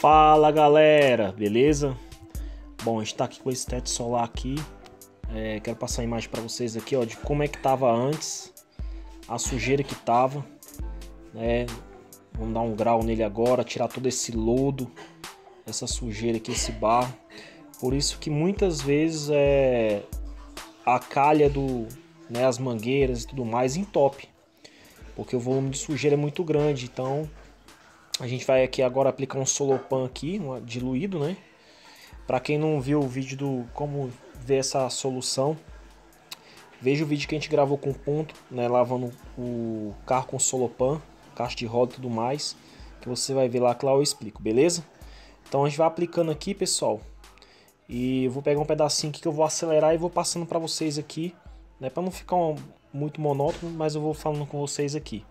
Fala galera, beleza? Bom, a gente tá aqui com esse teto solar aqui. Quero passar a imagem para vocês aqui, ó, de como é que tava antes, a sujeira que tava, né? Vamos dar um grau nele agora, tirar todo esse lodo, essa sujeira aqui, esse barro. Por isso que muitas vezes a calha as mangueiras e tudo mais entope, porque o volume de sujeira é muito grande. Então a gente vai aqui agora aplicar um Solopan aqui, diluído, né? Para quem não viu o vídeo do como ver essa solução, veja o vídeo que a gente gravou com ponto, né, lavando o carro com Solopan, caixa de roda e tudo mais, que você vai ver lá que lá eu explico, beleza? Então a gente vai aplicando aqui, pessoal, e eu vou pegar um pedacinho aqui que eu vou acelerar e vou passando para vocês aqui, né, para não ficar muito monótono, mas eu vou falando com vocês aqui.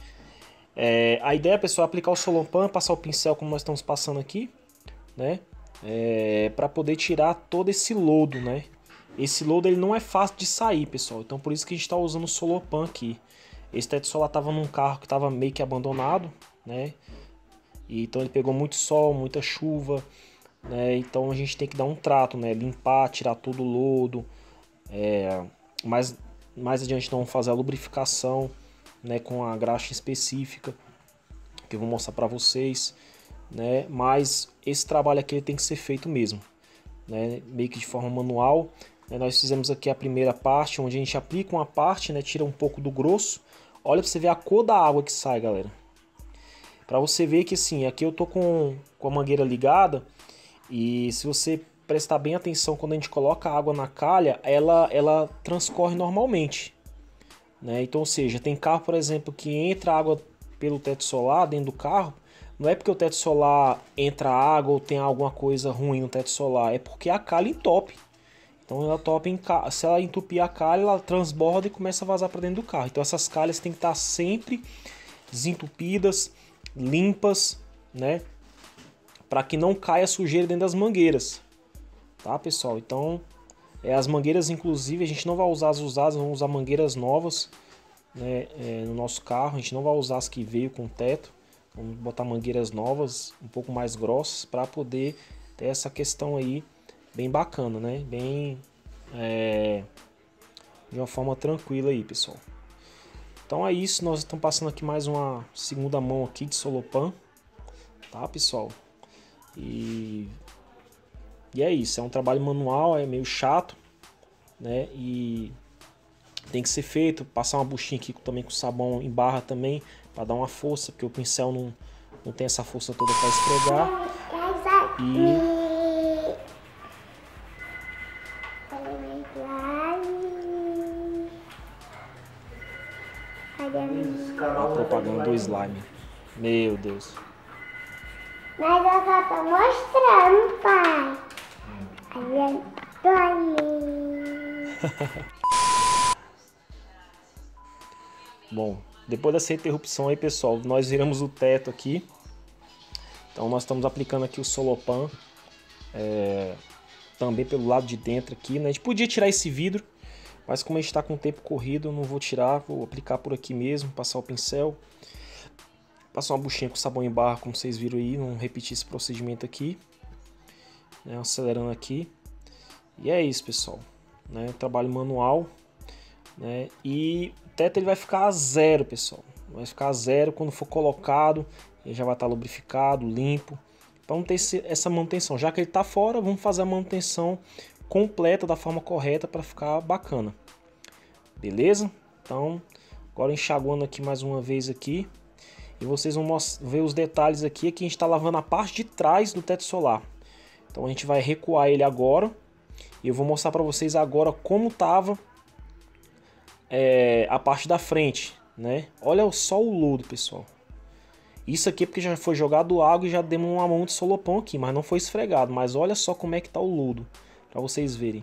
A ideia, pessoal, é aplicar o Solopan, passar o pincel como nós estamos passando aqui, né? Para poder tirar todo esse lodo, né? Esse lodo ele não é fácil de sair, pessoal. Então por isso que a gente está usando o Solopan aqui. Esse teto solar estava num carro que estava meio que abandonado, né? E então ele pegou muito sol, muita chuva, né? Então a gente tem que dar um trato, né? Limpar, tirar todo o lodo. Mais adiante nós vamos fazer a lubrificação, né, com a graxa específica que eu vou mostrar para vocês, né? Mas esse trabalho aqui ele tem que ser feito mesmo, né, meio que de forma manual, né? Nós fizemos aqui a primeira parte, onde a gente aplica uma parte, né, tira um pouco do grosso. Olha para você ver a cor da água que sai, galera, para você ver que assim, aqui eu tô com a mangueira ligada, e se você prestar bem atenção, quando a gente coloca a água na calha, ela transcorre normalmente, né? Então, ou seja, tem carro, por exemplo, que entra água pelo teto solar dentro do carro. Não é porque o teto solar entra água ou tem alguma coisa ruim no teto solar, é porque a calha entope. Então ela se ela entupir a calha, ela transborda e começa a vazar para dentro do carro. Então essas calhas têm que estar sempre desentupidas, limpas, né? Para que não caia sujeira dentro das mangueiras, tá, pessoal? Então as mangueiras, inclusive, a gente não vai usar as usadas, vamos usar mangueiras novas, né, no nosso carro. A gente não vai usar as que veio com teto, vamos botar mangueiras novas, um pouco mais grossas, para poder ter essa questão aí bem bacana, né? Bem, de uma forma tranquila aí, pessoal. Então é isso, nós estamos passando aqui mais uma segunda mão aqui de Solopan, tá, pessoal? E é isso, é um trabalho manual, é meio chato, né? E tem que ser feito, passar uma buchinha aqui também com sabão em barra também, para dar uma força, porque o pincel não tem essa força toda para esfregar. A propaganda do slime. Meu Deus. Mas eu só tô mostrando, pai. Eu tô ali. Bom, depois dessa interrupção aí, pessoal, nós viramos o teto aqui. Então nós estamos aplicando aqui o Solopan, também pelo lado de dentro aqui, né? A gente podia tirar esse vidro, mas como a gente está com o tempo corrido, eu não vou tirar, vou aplicar por aqui mesmo, passar o pincel, passar uma buchinha com sabão em barra, como vocês viram aí, não repetir esse procedimento aqui, né? Acelerando aqui. E é isso, pessoal, né? Trabalho manual, né? E o teto ele vai ficar a zero, pessoal. Vai ficar a zero quando for colocado. Ele já vai estar lubrificado, limpo. Para não ter essa manutenção, já que ele está fora, vamos fazer a manutenção completa da forma correta para ficar bacana. Beleza? Então, agora enxaguando aqui mais uma vez aqui. E vocês vão ver os detalhes aqui. Aqui a gente está lavando a parte de trás do teto solar. Então a gente vai recuar ele agora. E eu vou mostrar para vocês agora como estava a parte da frente, né? Olha só o lodo, pessoal. Isso aqui é porque já foi jogado água e já demos uma mão de Solopan aqui, mas não foi esfregado. Mas olha só como é que tá o lodo, para vocês verem.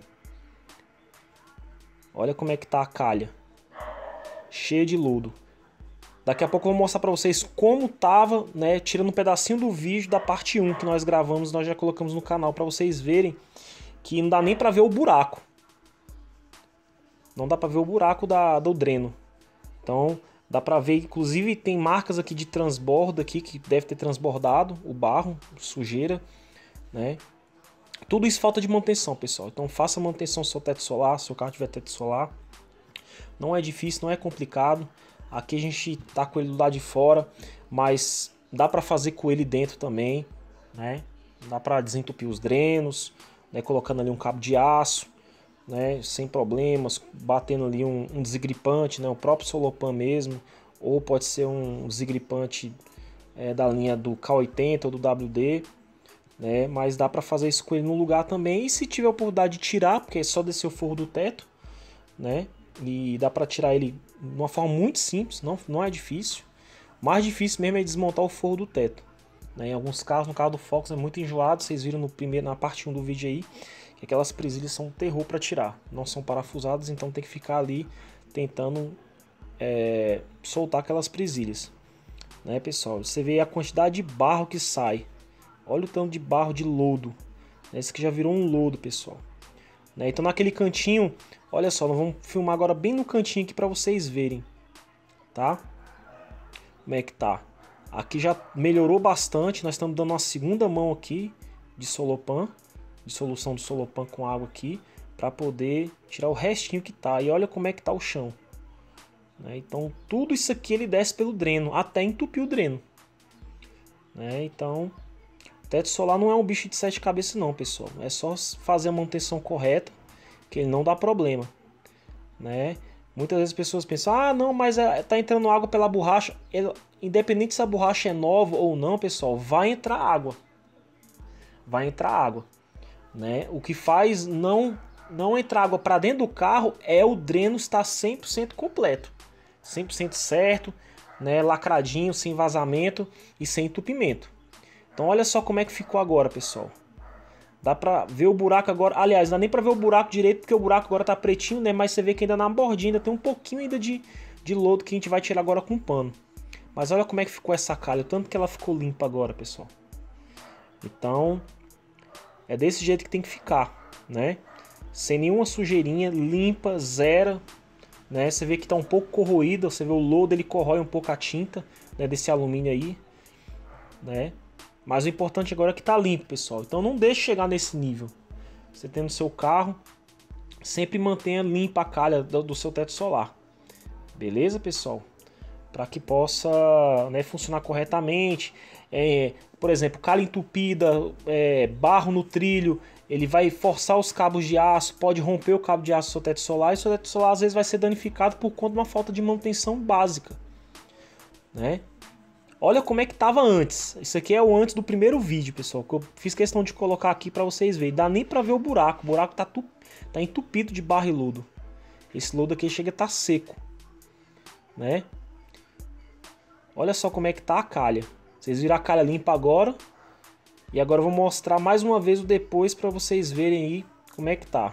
Olha como é que tá a calha, cheia de lodo. Daqui a pouco eu vou mostrar para vocês como tava, né? Tirando um pedacinho do vídeo da parte 1 que nós gravamos, nós já colocamos no canal, para vocês verem que não dá nem para ver o buraco. Não dá para ver o buraco do dreno. Então Dá pra ver, inclusive tem marcas aqui de transbordo aqui, que deve ter transbordado o barro, sujeira, né? Tudo isso falta de manutenção, pessoal. Então faça manutenção do seu teto solar, se o carro tiver teto solar. Não é difícil, não é complicado. Aqui a gente tá com ele do lado de fora, mas dá pra fazer com ele dentro também, né? Dá pra desentupir os drenos, né? Colocando ali um cabo de aço, né? Sem problemas, batendo ali um desgripante, né? O próprio Solopan mesmo, ou pode ser um desgripante da linha do K80 ou do WD, né? Mas dá para fazer isso com ele no lugar também. E se tiver a oportunidade de tirar, porque é só descer o forro do teto, né? E dá para tirar ele de uma forma muito simples, não é difícil. O mais difícil mesmo é desmontar o forro do teto, né? Em alguns carros, no carro do Focus é muito enjoado, vocês viram na parte 1 do vídeo aí, que aquelas presilhas são um terror para tirar, não são parafusadas, então tem que ficar ali tentando soltar aquelas presilhas, né, pessoal? Você vê a quantidade de barro que sai, olha o tanto de barro, de lodo, né? Esse aqui já virou um lodo, pessoal, né? Então naquele cantinho, olha só, nós vamos filmar agora bem no cantinho aqui para vocês verem, tá? Como é que tá? Aqui já melhorou bastante, nós estamos dando uma segunda mão aqui de Solopan, de solução do Solopan com água aqui, para poder tirar o restinho que tá. E olha como é que tá o chão, né? Então tudo isso aqui ele desce pelo dreno, até entupir o dreno, né? Então teto solar não é um bicho de 7 cabeças não, pessoal. É só fazer a manutenção correta, que ele não dá problema, né? Muitas vezes as pessoas pensam, ah não, mas tá entrando água pela borracha. Independente se a borracha é nova ou não, pessoal, vai entrar água. Vai entrar água, né? O que faz não entrar água para dentro do carro é o dreno estar 100% completo, 100% certo, né? Lacradinho, sem vazamento e sem entupimento. Então olha só como é que ficou agora, pessoal. Dá pra ver o buraco agora. Aliás, não dá nem pra ver o buraco direito, porque o buraco agora tá pretinho, né? Mas você vê que ainda na bordinha ainda tem um pouquinho ainda de lodo que a gente vai tirar agora com pano. Mas olha como é que ficou essa calha, o tanto que ela ficou limpa agora, pessoal. Então, é desse jeito que tem que ficar, né? Sem nenhuma sujeirinha, limpa, zero, né? Você vê que tá um pouco corroída, você vê o lodo, ele corrói um pouco a tinta, né, desse alumínio aí, né? Mas o importante agora é que tá limpo, pessoal. Então não deixe chegar nesse nível. Você tem no seu carro, sempre mantenha limpa a calha do seu teto solar. Beleza, pessoal? Para que possa, né, funcionar corretamente. Por exemplo, calha entupida, barro no trilho, ele vai forçar os cabos de aço, pode romper o cabo de aço do seu teto solar. E seu teto solar às vezes vai ser danificado por conta de uma falta de manutenção básica, né? Olha como é que estava antes. Isso aqui é o antes do primeiro vídeo, pessoal, que eu fiz questão de colocar aqui para vocês verem. Dá nem para ver o buraco. O buraco tá entupido de barro e lodo. Esse lodo aqui chega a estar seco, né? Olha só como é que tá a calha. Vocês viram a calha limpa agora. E agora eu vou mostrar mais uma vez o depois para vocês verem aí como é que tá,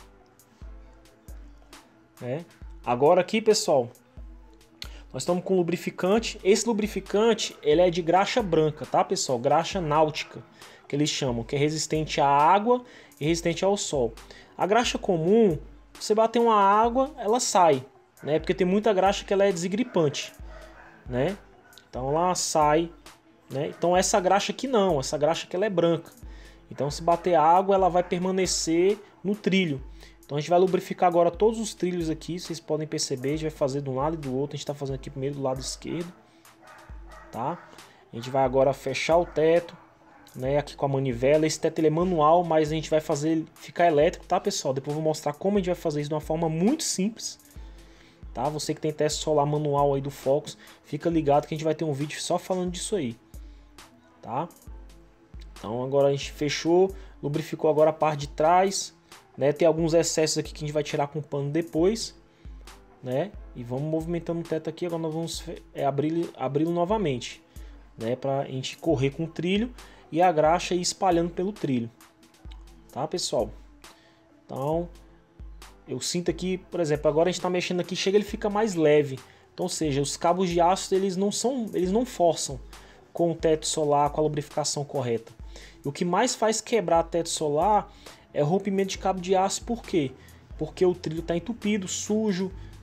né? Agora aqui, pessoal, nós estamos com lubrificante. Esse lubrificante, ele é de graxa branca, tá, pessoal? Graxa náutica, que eles chamam, que é resistente à água e resistente ao sol. A graxa comum, você bater uma água, ela sai, né? Porque tem muita graxa que ela é desgripante, né? Então ela sai, né? Então essa graxa aqui não, essa graxa aqui ela é branca. Então se bater água, ela vai permanecer no trilho. Então a gente vai lubrificar agora todos os trilhos aqui, vocês podem perceber, a gente vai fazer de um lado e do outro. A gente está fazendo aqui primeiro do lado esquerdo, tá? A gente vai agora fechar o teto, né, aqui com a manivela. Esse teto ele é manual, mas a gente vai fazer ele ficar elétrico, tá, pessoal? Depois eu vou mostrar como a gente vai fazer isso de uma forma muito simples, tá? Você que tem teste solar manual aí do Focus, fica ligado que a gente vai ter um vídeo só falando disso aí, tá? Então agora a gente fechou, lubrificou agora a parte de trás, né? Tem alguns excessos aqui que a gente vai tirar com pano depois, né? E vamos movimentando o teto aqui. Agora nós vamos abri-lo novamente, né? Para a gente correr com o trilho e a graxa ir espalhando pelo trilho, tá, pessoal? Então eu sinto aqui, por exemplo, agora a gente está mexendo aqui, chega, ele fica mais leve. Então, ou seja, os cabos de aço eles não forçam com o teto solar, com a lubrificação correta. E o que mais faz quebrar teto solar é o rompimento de cabo de aço. Por quê? Porque o trilho está entupido, sujo,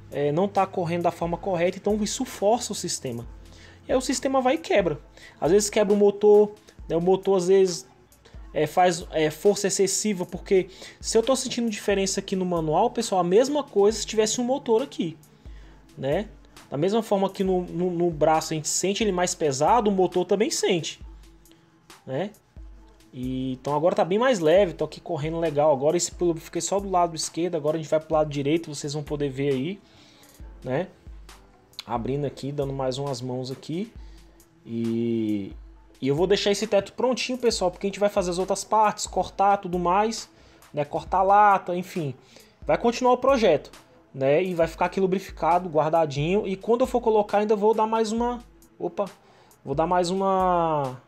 não está correndo da forma correta, então isso força o sistema. E aí o sistema vai e quebra. Às vezes quebra o motor, né? O motor às vezes faz força excessiva, porque se eu estou sentindo diferença aqui no manual, pessoal, a mesma coisa se tivesse um motor aqui, né? Da mesma forma que no braço a gente sente ele mais pesado, o motor também sente, né? Então agora tá bem mais leve, tô aqui correndo legal. Agora esse eu fiquei só do lado esquerdo, agora a gente vai pro lado direito, vocês vão poder ver aí, né? Abrindo aqui, dando mais umas mãos aqui. E eu vou deixar esse teto prontinho, pessoal, porque a gente vai fazer as outras partes, cortar tudo mais, né? Cortar a lata, enfim. Vai continuar o projeto, né? E vai ficar aqui lubrificado, guardadinho. E quando eu for colocar, ainda vou dar mais uma... Opa! Vou dar mais uma...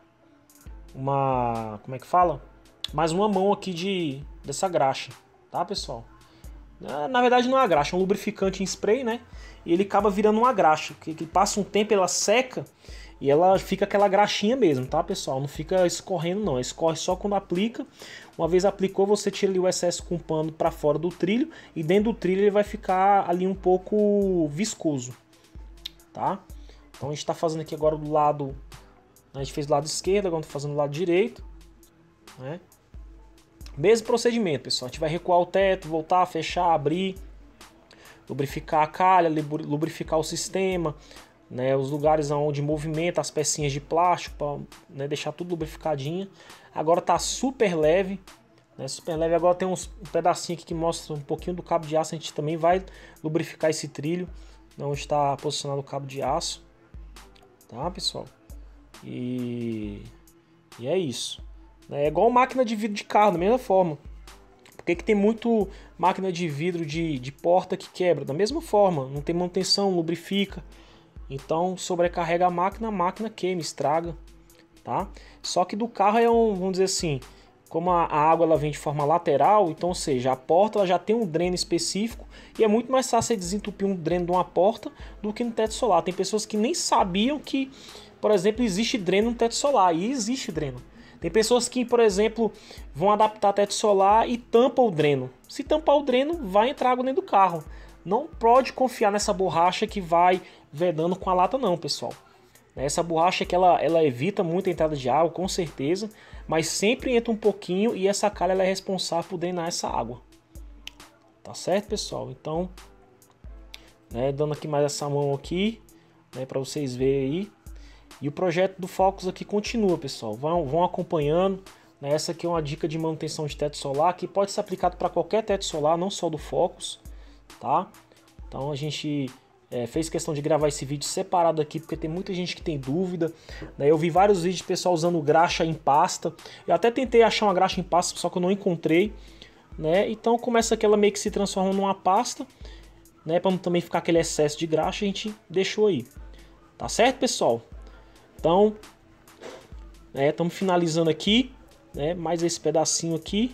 Como é que fala? Mais uma mão aqui dessa graxa, tá, pessoal? Na verdade não é uma graxa, é um lubrificante em spray, né? E ele acaba virando uma graxa, que passa um tempo, ela seca e ela fica aquela graxinha mesmo, tá, pessoal? Não fica escorrendo não, escorre só quando aplica. Uma vez aplicou, você tira ali o excesso com o pano para fora do trilho e dentro do trilho ele vai ficar ali um pouco viscoso, tá? Então a gente tá fazendo aqui agora do lado... A gente fez do lado esquerdo, agora estou fazendo do lado direito, né? Mesmo procedimento, pessoal. A gente vai recuar o teto, voltar, fechar, abrir, lubrificar a calha, lubrificar o sistema, né? Os lugares onde movimenta as pecinhas de plástico, para, né, deixar tudo lubrificadinho. Agora tá super leve, né? Super leve. Agora tem um pedacinho aqui que mostra um pouquinho do cabo de aço. A gente também vai lubrificar esse trilho, onde está posicionado o cabo de aço, tá, pessoal? E é isso. É igual máquina de vidro de carro, da mesma forma. Por que tem muito máquina de vidro de porta que quebra? Da mesma forma, não tem manutenção, lubrifica. Então sobrecarrega a máquina queima, estraga, tá? Só que do carro é vamos dizer assim, como a água ela vem de forma lateral, então, ou seja, a porta ela já tem um dreno específico e é muito mais fácil desentupir um dreno de uma porta do que no teto solar. Tem pessoas que nem sabiam que, por exemplo, existe dreno no teto solar, e existe dreno. Tem pessoas que, por exemplo, vão adaptar teto solar e tampam o dreno. Se tampar o dreno, vai entrar água dentro do carro. Não pode confiar nessa borracha que vai vedando com a lata não, pessoal. Essa borracha que ela evita muita entrada de água, com certeza, mas sempre entra um pouquinho e essa calha ela é responsável por drenar essa água. Tá certo, pessoal? Então, né, dando aqui mais essa mão aqui, né, para vocês verem aí. E o projeto do Focus aqui continua, pessoal. Vão acompanhando. Né? Essa aqui é uma dica de manutenção de teto solar que pode ser aplicado para qualquer teto solar, não só do Focus, tá? Então a gente fez questão de gravar esse vídeo separado aqui porque tem muita gente que tem dúvida. Né? Eu vi vários vídeos de pessoal usando graxa em pasta. Eu até tentei achar uma graxa em pasta, só que eu não encontrei. Né? Então começa que ela meio que se transforma numa pasta, né? Para não também ficar aquele excesso de graxa, a gente deixou aí. Tá certo, pessoal? Então, estamos finalizando aqui, né, mais esse pedacinho aqui,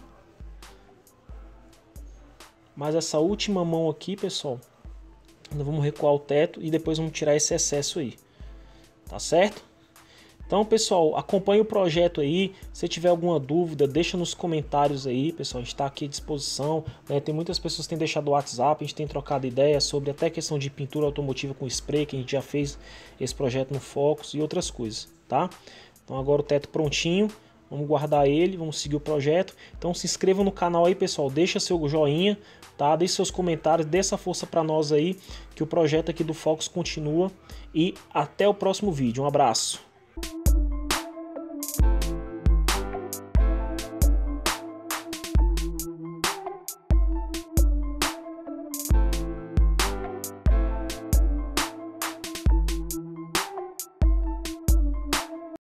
mais essa última mão aqui, pessoal. Ainda vamos recuar o teto e depois vamos tirar esse excesso aí, tá certo? Então, pessoal, acompanhe o projeto aí. Se tiver alguma dúvida, deixa nos comentários aí, pessoal. A gente está aqui à disposição. Né? Tem muitas pessoas que têm deixado o WhatsApp, a gente tem trocado ideias sobre até questão de pintura automotiva com spray, que a gente já fez esse projeto no Focus e outras coisas, tá? Então agora o teto prontinho, vamos guardar ele, vamos seguir o projeto. Então se inscreva no canal aí, pessoal, deixa seu joinha, tá? Deixe seus comentários, dê essa força para nós aí, que o projeto aqui do Focus continua. E até o próximo vídeo. Um abraço.